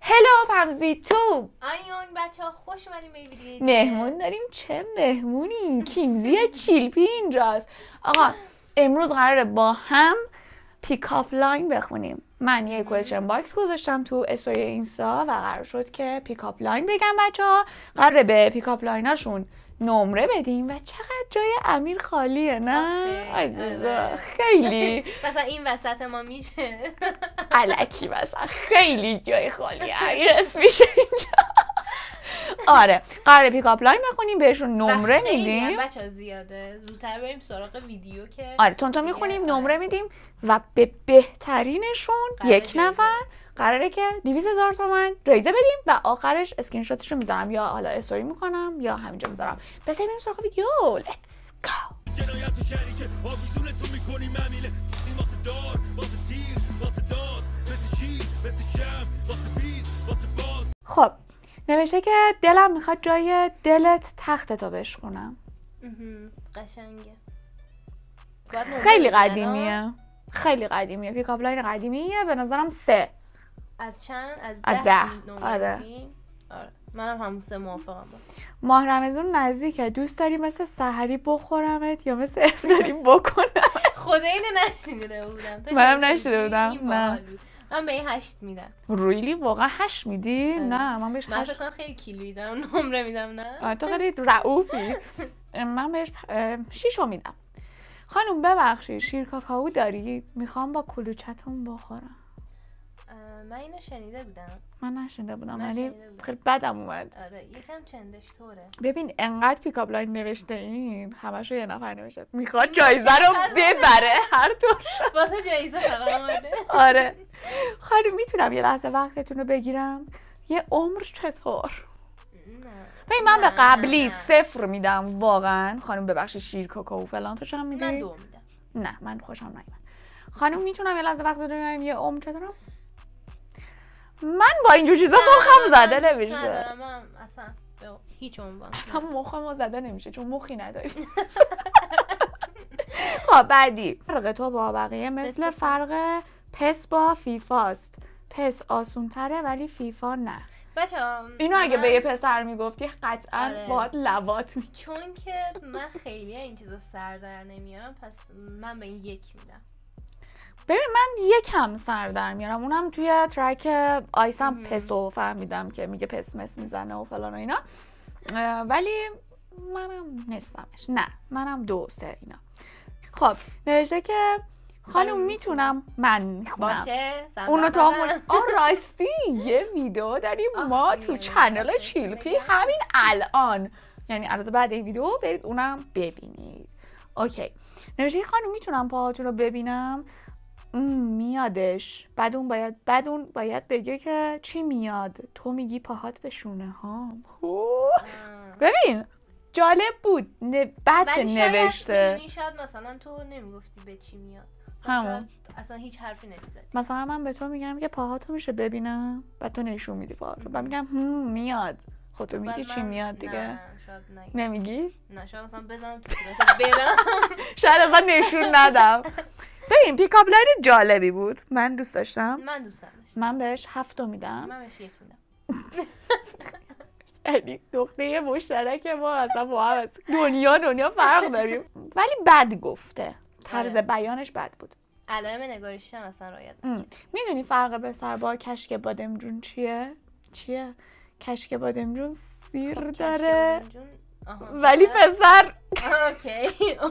هلو پمزی تو آیون بچه ها خوش اومدیم به ویدیو مهمون داریم. چه مهمونی؟ کیمزی چیلپی اینجاست. آقا امروز قراره با هم پیکاپ لاین بخونیم. من یه کوئسچن باکس گذاشتم تو استوری اینستا و قرار شد که پیکاپ لاین بگم. بچه ها قراره به پیکاپ لایناشون نمره بدیم و چقدر جای امیر خالیه نه؟ خیلی مثلا این وسط ما میشه الکی مثلا خیلی جای خالیه امیر میشه اینجا. آره قراره پیکاپ لاین بخونیم بهشون نمره میدیم. بچه‌ها زیاده زودتر بریم سراغ ویدیو که آره تونتون میخونیم نمره میدیم و به بهترینشون یک نفر قراره که 200,000 تومان جایزه بدیم و آخرش اسکرین شاتش رو میذارم یا حالا استوری میکنم یا همینجا میذارم. پس بریم سراغ ویدیو. لیتس گو. خب نوشته که دلم میخواد جای دلت تختتو بشکنم. قشنگه. خیلی قدیمیه. خیلی قدیمیه. پیکاپ لاین قدیمیه به نظرم 3. از چند؟ از 10. آره. منم همون 3 موافقم با. ماه رمضان نزدیکه. دوست داری مثل سحری بخورمت یا مثل افطاری بکنم؟ خدا اینو نشنیده بودم. منم نشنیده بودم. نه. من به این 8 میدم. ریلی واقعا 8 میدی؟ نه من بهش 8. من فکر کنم خیلی کیلویدم نمره میدم. نه تو خیلی رئوفی. من بهش 6 میدم. خانم ببخشید شیر کاکائو دارید؟ میخوام با کلوچتون بخورم. من اینو شنیده بودم. من نشنیده بودم ولی خیلی بدم اومد. آره یکم چندش طوره. ببین انقدر پیکاپ لاین نوشته این همشو یه نفر نوشته میخواد جایزه رو ببره هر طور واسه جایزه فقط اومده. آره خانم میتونم یه لحظه وقتتون رو بگیرم؟ یه عمر چطور؟ ببین من به قبلی 0 میدم واقعا. خانم ببخشید شیر کاکائو فلان تو چقدر میدی؟ من 2 میدم. نه من خوشم نمیاد. خانم میتونم یه لحظه وقتتون رو بگیرم؟ یه عمر چطورم؟ من با اینجور چیزا مخم زده نمیشه. من اصلا هیچ عنوان اصلا مخم زده نمیشه چون مخی نداریم. خب بعدی فرق تو با بقیه مثل فرق پس با فیفاست. پس آسون تره ولی فیفا نه. بچه‌ها اینو اگه به یه پسر میگفتی قطعا باهات لواط می‌کرد. چون که من خیلی این چیزا سر در نمیارم پس من به این 1 میدم. ببین من 1 هم سر در میارم. اونم توی ترک آیسم پسو فهمیدم که میگه پس مس میزنه و فلان و اینا. ولی منم نیستمش. نه منم 2 3 اینا. خب نوشته که خانم میتونم من میخونم باشه اونو تا راستی یه ویدیو داریم ما تو چنل چیلپی همین الان، یعنی البته بعد این ویدیو برید اونم ببینید. اوکی نوشته خانم میتونم پاهاتون رو ببینم؟ میادش. بعد اون باید بگه که چی میاد؟ تو میگی پاهات به شونه هام. ببین جالب بود. بد نوشته. شاید مثلا تو نمیگفتی به چی میاد. همون اصلا هیچ حرفی نمیزدی. مثلا من به تو میگم که پاهاتو میشه ببینم بعد تو نشون میدی پاهاتو بعد میگم میاد. خب تو میگی چی میاد دیگه؟ نه شاید نمیگی؟ نه شاید مثلا بزنم تو صورتت برم. شاید اصلا نشون ندم. ببین پیکاپ لاین جالبی بود. من دوست داشتم. من دوست داشتم. من بهش 7 میدم. من بهش 1 میدم. یعنی نقطه مشترک ما اصلا با هم دنیا فرق داریم. ولی بد گفته. طرز بیانش بد بود. علائم نگارشی هم اصلا رعایت میدونی فرق پسر با کشک بادمجون چیه؟ کشک بادمجون سیر داره ولی پسر اوکی.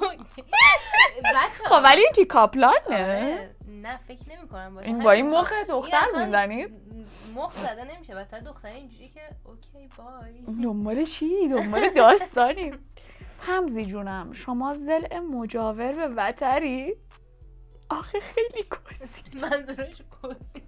خب ولی این پیکاپ لانه. نه فکر نمی‌کنم باشه. این با این مخ دختر میزنید؟ مخ زده نمیشه. بدتر دختره اینجوری که اوکی بای. دنبال چی؟ دنبال داستانیم. حمزی جونم شما ضلع مجاور به وتری؟ آخه خیلی کوسی. منظورش کوسی.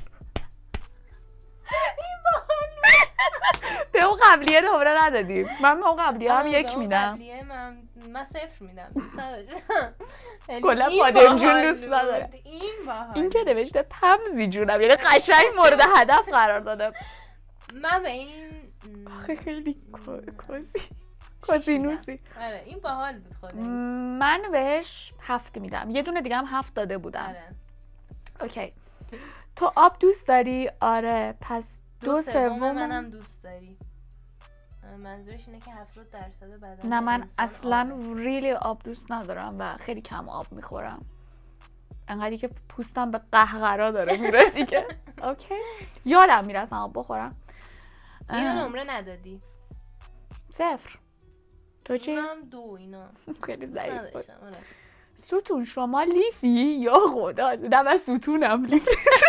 این باحال. به اون قبلیه نمره ندادیم. من به اون قبلیه هم 1 میدم. من 0 میدم. کلا بادمجون دوست نداره. این که نوشته پمزی جونم یعنی قشنگ مورد هدف قرار دادم. من به این آخه خیلی کوزینوسی. آره این باحال بود خودم. من بهش 7 میدم. یه دونه دیگه هم 7 داده بودم. آره. اوکی. تو آب دوست داری؟ آره. پس 2/3 منم دوست داری. منظورش اینه که 70% بدن نه من انسان اصلا آبه. ریلی آب دوست ندارم و خیلی کم آب میخورم، انقدری که پوستم به قهقرا داره میره دیگه. اوکی یادم میره اصلا آب بخورم. اینو نمره ندادی. 0. تو چی؟ منم 2. اینا خیلی دوست ضعیف بود. نداشتم. آره. ستون شما لیفی یا خدا؟ نه من ستونم لیفی.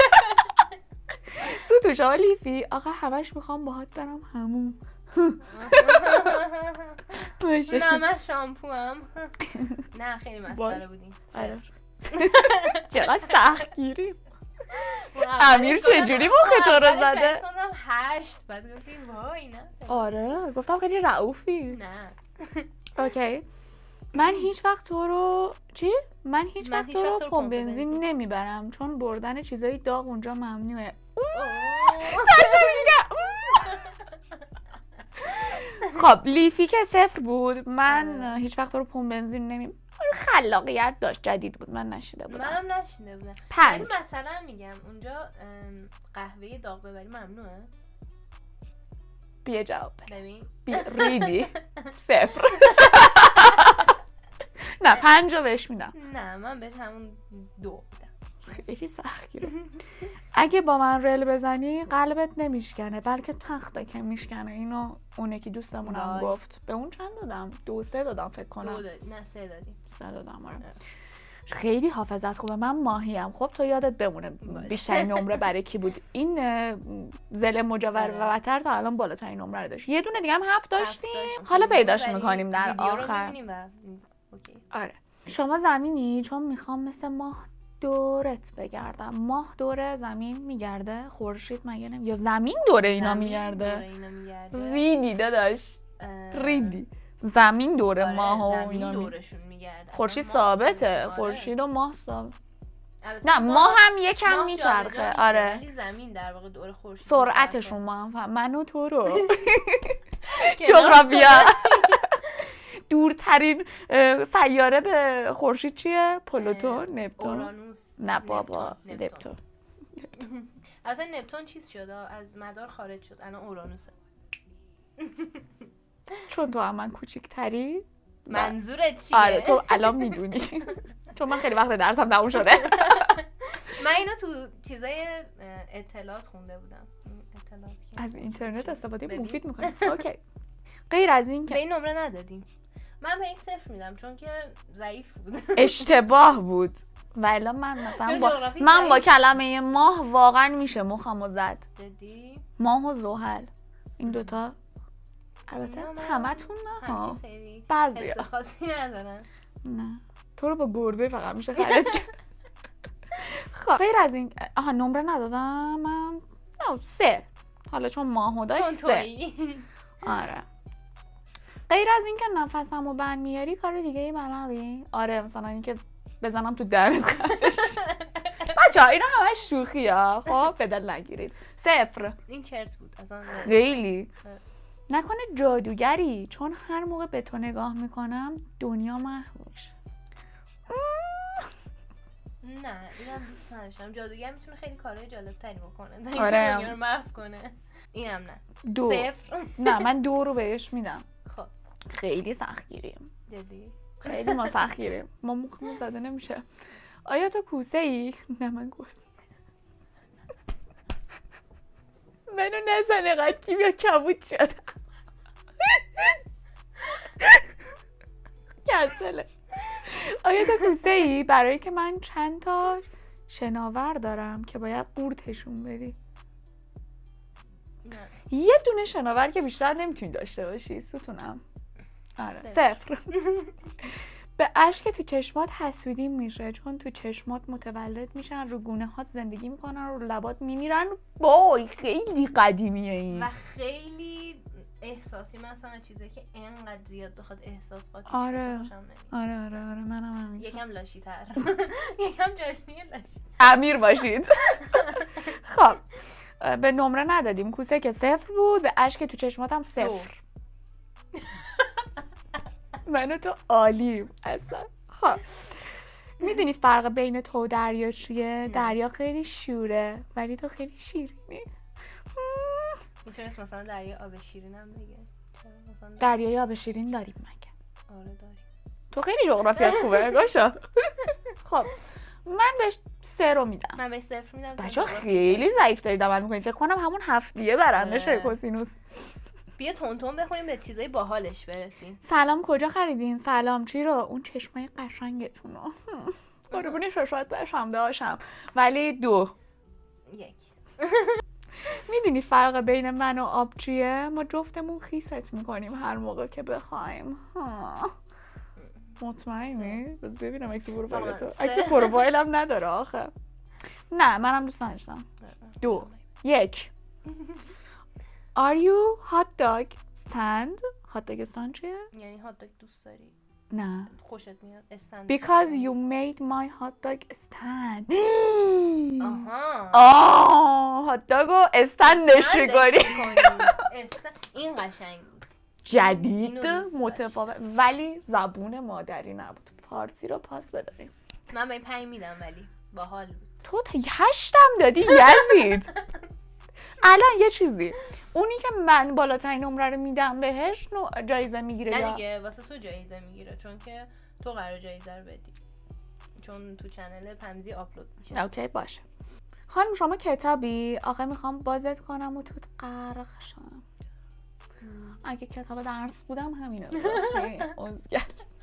ستون شما لیفی؟ آقا همش میخوام باهات برم همون. نه من شامپوام. نه خیلی مسخره بودیم. آره. چقدر سختگیری. امیر چجوری مخ تو رو زده؟ 8 بعد گفتیم وای نه. آره گفتم خیلی رعوفی. نه اوکی. من هیچ وقت تو رو من هیچ وقت تو رو پمپ بنزین نمیبرم چون بردن چیزای داغ اونجا ممنوعه. خب لیفی که 0 بود. من هیچ وقت تو رو پمپ بنزین نمی خلاقیت داشت، جدید بود، من نشیده بودم. منم نشیده بودم. 5. ولی مثلا میگم اونجا قهوه داغ ببری ممنوعه. بیا جواب بده. ببین ریدی 0. نه 5 رو بهش میدم. نه من بهش همون 2 میدم. خیلی سختگیره. اگه با من رل بزنی قلبت نمیشکنه بلکه تخته که میشکنه. اینو اون یکی دوستمونم گفت. به اون چند دادم؟ 2 3 دادم فکر کنم. 2 دادی؟ نه 3 دادیم. 3 دادم. آره. خیلی حافظت خوبه. من ماهیم. خب تو یادت بمونه بیشترین نمره برای کی بود. این زل مجاور و وتر تا الان بالاترین نمره رو داشت. یه دونه دیگه هم 7 داشتیم. حالا پیداش میکنیم در آخر. آره. شما زمینی چون میخوام مثل ماه دورت بگردم. ماه دوره زمین میگرده، خورشید مگه نمی یا زمین دوره اینا میگرده؟ ریدی داداش. ریدی. زمین دوره ماه و اینا دورشون میگرده. خورشید ثابته. خورشید و ماه ثابت. نه ماه هم یکم میچرخه. آره ولی زمین در واقع دور خورشید سرعتشون ما هم من و تو رو جغرافیا. دورترین سیاره به خورشید چیه؟ پلوتون؟ نپتون؟ اورانوس. نه بابا نپتون. اصلا نپتون چیز شد از مدار خارج شد، الان اورانوسه. چون تو هم من کوچیک‌تری. منظورت چیه؟ آره تو الان میدونی. چون من خیلی وقت درسم تموم شده. من اینو تو چیزای اطلاعات خونده بودم. از اینترنت استفاده مفید میکنی. اوکی. غیر از این که به این نمره ندادیم. من به این 0 میدم چون که ضعیف بود. اشتباه بود. ولی من مثلا با کلمه ماه واقعا میشه مخمو زد. جدی؟ ماه و زحل این دوتا البته همتون نه، بعضی خاصی ندارن. نه تو رو با گربه فقط میشه خرید کرد. خب غیر از این نمره ندادم من. 3 حالا چون ماهو داشت 3. آره غیر از این که نفسمو بند میاری کار دیگه ای بلدی؟ آره مثلا اینکه بزنم تو درت خودش. بچه‌ها اینا همش شوخی ها، خب به دل نگیرید. 0. این چرت بود اصلا. خیلی نکنه جادوگری چون هر موقع به تو نگاه میکنم دنیا محو میشه. نه اینم دوست نداشتم. جادوگر میتونه خیلی کارهای جالب تری بکنه. آره دنیا رو محو کنه. اینم نه. 2. 0. نه من 2 رو بهش میدم. خب خیلی سختگیریم. جدی؟ خیلی ما سختگیریم. ما مخمون زده نمیشه. آیا تو کوسه ای؟ نه من گفت منو نزنه قد کیمیا کبود شدم. کنسله. آیا تو کوسه ای؟ برای که من چند تا شناور دارم که باید قورتشون بدی. یه دونه شناور که بیشتر نمیتونی داشته باشی ستونم. آره 0. به اشک تو چشمات حسودی میشه چون تو چشمات متولد میشن، رو گونه هات زندگی میکنن، رو لبات میمیرن. وای خیلی قدیمیه این و خیلی احساسی. مثلا چیزی که اینقدر زیاد بخواد احساس قاطی آره منم همین. یکم لاشی تر. یکم جاشنی لاشی. امیر باشید. خب به نمره ندادیم. کوسه که 0 بود. به اشک تو چشماتم 0. منو تو عالیم اصلا. خب میدونی فرق بین تو و دریا چیه؟ دریا خیلی شوره ولی تو خیلی شیرینی. میتونست مثلا دریای آب شیرین هم بگه. مثلا دریای آب شیرین داریم مگه؟ آره داریم. تو خیلی جغرافیات خوبه گاشا. خب من بهش 3 رو میدم. من بهش 0 میدم. بچه‌ها خیلی ضعیف دارید عمل میکنید. فکر کنم همون هفتیه برنده شه کوسینوس. بیا تون بخونیم به چیزای باحالش برسیم. سلام کجا خریدین؟ سلام چی رو؟ اون چشمای قشنگتون رو. قربون شاشات باشم داشتم. ولی 2. 1. میدونی فرق بین من و آب چیه؟ ما جفتمون خیست میکنیم هر موقع که بخوایم. مطمئنی؟ بس ببینم عکس پروفایل تو. عکس پروفایل هم نداره آخه. نه منم دوست نداشتم. 2 1 Are you hot dog stand? hot dog stand چیه؟ یعنی هات داگ دوست داری؟ نه. خوشت میاد استند. Because you made my hot dog stand. آها. هات داگو استندش می‌کنی. این قشنگ بود. جدید متفاوت ولی زبون مادری نبود. فارسی رو پاس بداریم. من به این 5 میدم ولی باحال بود. تو 8 هم دادی یزید. الان یه چیزی اونی که من بالاترین نمره رو میدم بهش جایزه میگیره نه یا دیگه واسه تو جایزه میگیره چون که تو قرار جایزه رو بدی چون تو چنل پمزی آپلود میشه. اوکی باشه. خانم شما کتابی آخه میخوام بازت کنم و توت غرق شم. اگه کتاب درس بودم همینه ازگل.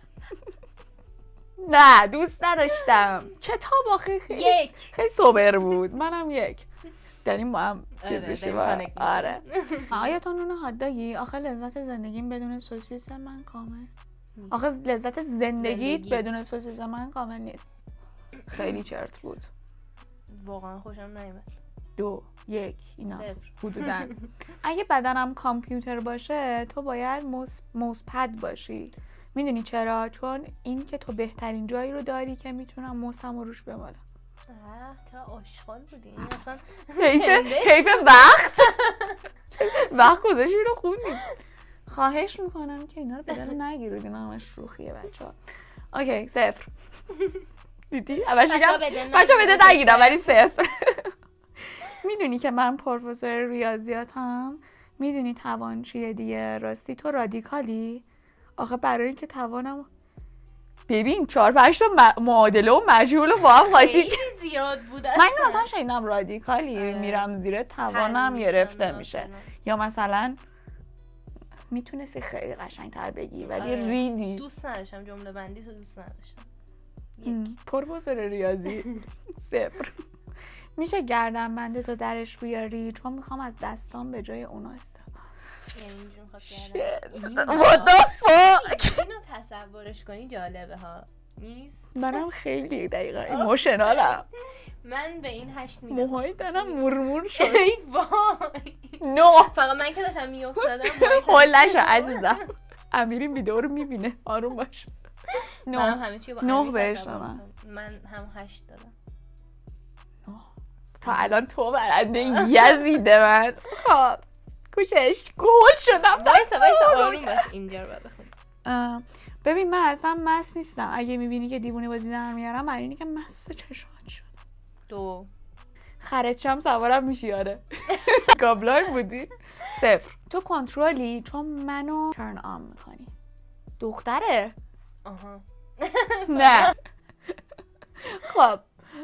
نه دوست نداشتم کتاب آخه خیلی سوبر بود. منم 1 داریم با هم چیز بشیم. آره آیتون اون هات داگی آخه لذت زندگیم بدون سوسیس من کامل. آخه لذت زندگیت بدون سوسیس من کامل نیست. خیلی چرت بود. واقعا خوشم نیومد. 2 1 اینا حدوداً. اگه بدنم کامپیوتر باشه تو باید موس پد باشی. میدونی چرا؟ چون این که تو بهترین جایی رو داری که میتونم موسم رو روش بمالم. تا آشغال بودی اصلا حیف وقت گذاشتی رو خوندیم. خواهش میکنم که اینا رو به دل نگیرید. اینا همش شوخیه بچه‌ها. اوکی 0 دیدی؟ اولش میگم بچه‌ها به دل نگیرم ولی 0. میدونی که من پروفسور ریاضیاتم؟ میدونی توان چیه دیگه؟ راستی تو رادیکالی؟ آخه برای اینکه توانم ببین 4-5 تا معادله و مجهول با هم قاطی زیاد بود. من اینو مثلا شنیدم رادیکالی میرم زیر توانم گرفته میشه یا مثلا میتونستی خیلی قشنگ‌تر بگی ولی ریدی. دوست نداشتم جمله بندی تو دوست نداشتم. پروفسور ریاضی 0. میشه گردن بنده تو درش بیاری چون میخوام از دستام به جای اونا استفاده. یعنی اینجور میخواد What the fuck؟ اینو تصورش کنی جالبه ها نیست؟ منم خیلی دقیقا ایموشنالم. من به این 8 میدم. موهای تنم مرمور شد. ای وای 9 فقط من که داشتم میافتادم هول نشو عزیزم. امیرین ویدیو رو میبینه آروم باش. 9 بهش دادم. من هم 8 دادم. تا الان تو برنده یزیده من. خب کوشش گل شدم. وایسا آروم باش اینجا رو بخون. ببین من اصلا مست نیستم. اگه میبینی که دیوونه بازی در میارم برای اینی که مست چشات شد. 2 خرچم سوارم میشی. آره گابلای بودی. 0 تو کنترلی چون منو ترن آن میکنی. دختره؟ آها نه. خب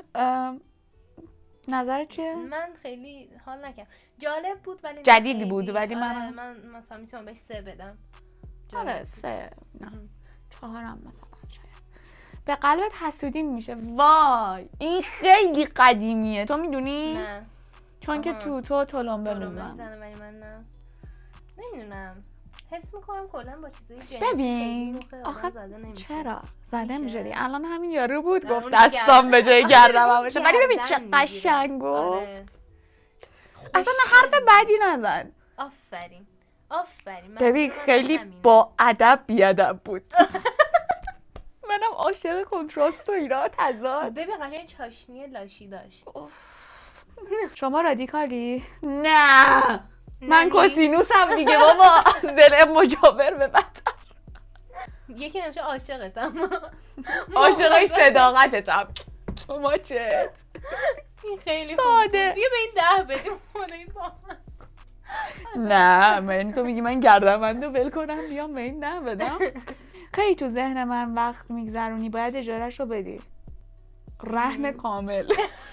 نظرت چیه؟ من خیلی حال نکردم. جالب بود ولی جدیدی بود ولی من مثلا میتونم بهش 3 بدم. آره 3 نه 4 هم مثلا شاید. به قلبت حسودی میشه. وای این خیلی قدیمیه تو میدونی؟ نه چون که تو تلمبه میزنم ولی من نه نمیدونم حس میکنم کلا با چیزای جنسی ببین آخه چرا زده میشدی؟ الان همین یارو بود گفت دستام به جای گردم باشه ولی ببین چه قشنگ گفت. اصلا حرف بدی نزن. آفرین ببین خیلی با ادب بیادب بود. منم عاشق کنتراست و اینا تضاد. ببین قشنگ چاشنی لاشی داشت. شما رادیکالی؟ نه من کوسینوسم دیگه بابا. دل مجاور به بدتر. یکی نمیشه عاشقتم. عاشقای صداقتتم. ما چه این خیلی ساده. بیا به این 10 بدیم. نه من تو میگی من گردنبندو ول کنم بیام به این نه بدم. خیلی تو ذهن من وقت میگذرونی باید اجارهش رو بدی. رهن کامل.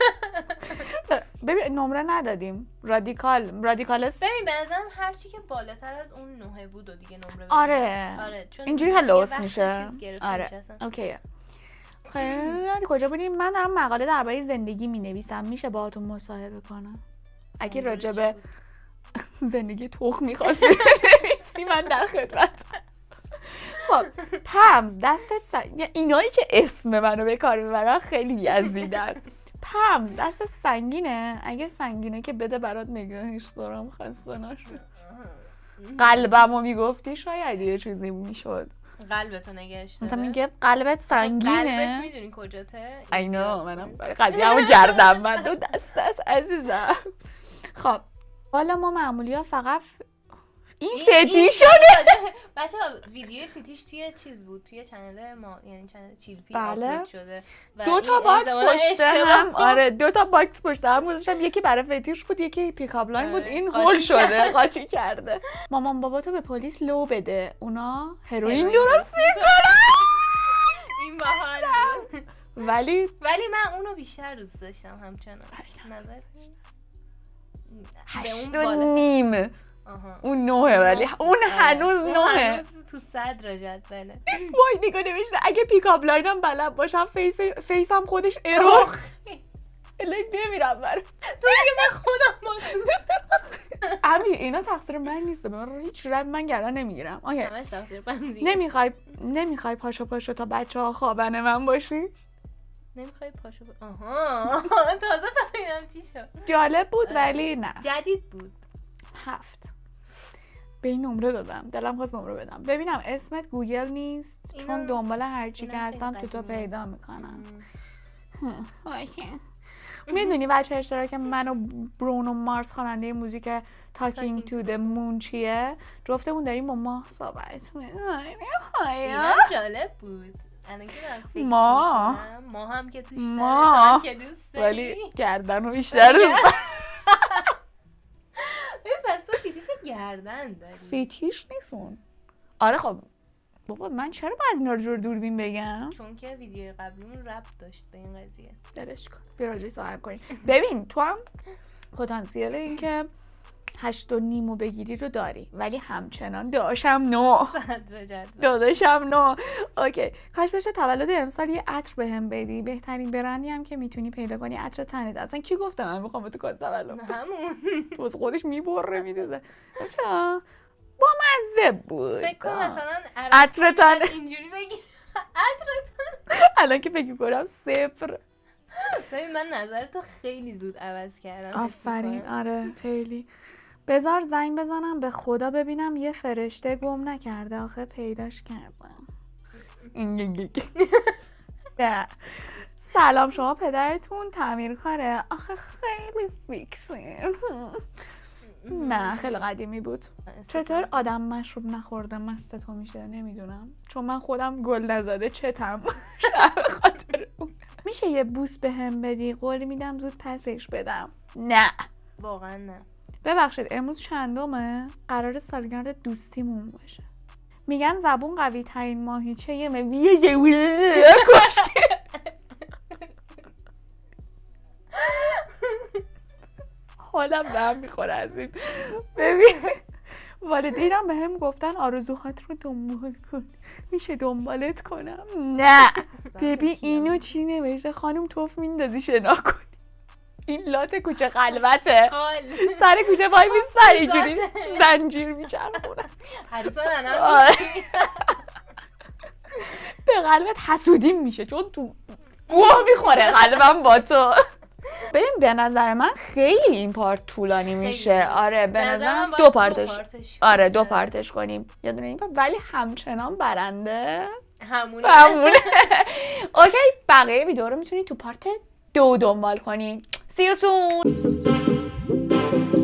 ببین نمره ندادیم. رادیکال است. ببین به نظرم هرچی که بالاتر از اون 9 بود و دیگه نمره بدیم. آره چون اینجوری هلوس میشه. آره اوکیه. خیلی کجا بودیم؟ من دارم مقاله درباره زندگی مینویسم. میشه باهاتون مصاحبه کنم؟ اگه راجع به زندگی تخم می‌خواستی بنویسی من در خدمتم. خب پمز دستت اینایی که اسم منو به کار میبرن خیلی یزیدن. پمز دست سنگینه؟ اگه سنگینه که بده برات نگهش دارم خسته نشو. قلبمو میگفتی شاید یه چیزی میشد. قلبتو نگهش داره؟ مثلا میگه قلبت سنگینه. قلبت میدونی کجاته؟ اینو منم قضیه‌مو کردم من دو دست عزیزم. خب حالا ما معمولی ها فقط این فتیش شده. بچه‌ها ویدیو فتیش توی چیز بود توی چنل ما یعنی چنل چیلپی بله. آپلود شده دو تا باکس پشت هم آره 2 باکس پشت هم گذاشتم یکی برای فتیش بود یکی پیکاپ لاین بود این هول شده قاطی کرده. مامان باباتو به پلیس لو بده اونا هروئین درست میکنن. این باحال ولی من اونو بیشتر دوست داشتم همچنان. نظر 8.5 اون 9 ولی اون هنوز 9 تو صدر جد بله. وای نگاه نوشته اگه پیکاپ لاینم بلد باشم فیسم خودش ارور الهی بمیرم برم. تو دیگه من خودم با امیر اینا تقصیر من نیست من هیچ رب من گردن نمیگیرم. همش تقصیر بنزی. نمیخوای پاشو تا بچه‌ها خوابن من باشی؟ نمیخوای پاشو تازه فهمیدم چی شد. جالب بود ولی نه جدید بود. 7 به این نمره دادم دلم خواست نمره بدم. ببینم اسمت گوگل نیست چون دنبال هر چی که هستم تو پیدا میکنم. میدونی بچه اشتراک من و برونو مارس خواننده موزیک Talking to the Moon چیه؟ جفتمون داریم با ماه صحبت می‌کنیم. اینا جالب بود. ما هم که توش داره که دوست داری ولی گردن رو بیشتر پس تو فیتیش گردن داری. فیتیش نیستون. آره خب بابا من چرا باید اینا رو جور دوربین بگم؟ چون که ویدیوی قبلیمون ربط داشت به این قضیه. دلش کن بیا راجعش صحبت کنیم. ببین تو هم پتانسیل این که 8.5 بگیری رو داری ولی همچنان داداشم 9 اوکی. کاش بشه تولد امسال یه عطر بهم بدی. بهترین برندی هم که میتونی پیدا کنی عطر تنت. اصلا کی گفته من میخوام تو کد تولد همون تو خودش میبره میدوزه. چرا با مزه بود. فکر کنم مثلا عطر تن اینجوری بگی عطر تن الان که فکر کنم 0. ببین من نظرتو خیلی زود عوض کردم. آفرین آره خیلی. بذار زنگ بزنم به خدا ببینم یه فرشته گم نکرده آخه پیداش کردم. سلام شما پدرتون تعمیرکاره؟ آخه خیلی فیکسین. نه خیلی قدیمی بود. چطور آدم مشروب نخورده مست تو میشه نمیدونم چون من خودم گل نزده چتم خاطر اون. میشه یه بوس بهم بدی؟ قول میدم زود پسش بدم. نه واقعا نه. ببخشید امروز چندمه؟ قرار سالگرد دوستیمون باشه. میگن زبون قوی ترین ماهیچه یه کشتی. حالم به هم میخوره از این. ببین والدینم به هم گفتن آرزوهات رو دنبال کن. میشه دنبالت کنم؟ نه. ببین اینو چی نوشته خانم توف میندازی شنا کن. این لات کوچه خلوته سر کوچه وای میستن اینجوری زنجیر میچرخونن. عروسان انم به قلبت حسودیم میشه چون تو گوه میخوره قلبم با تو. ببین به نظر من خیلی این پارت طولانی میشه. آره به نظرم 2 پارتش آره 2 پارتش کنیم یه دونه این پارت ولی همچنان برنده همونه. اوکی بقیه ویدیو رو میتونی تو پارت 2 دنبال کنی. See you soon.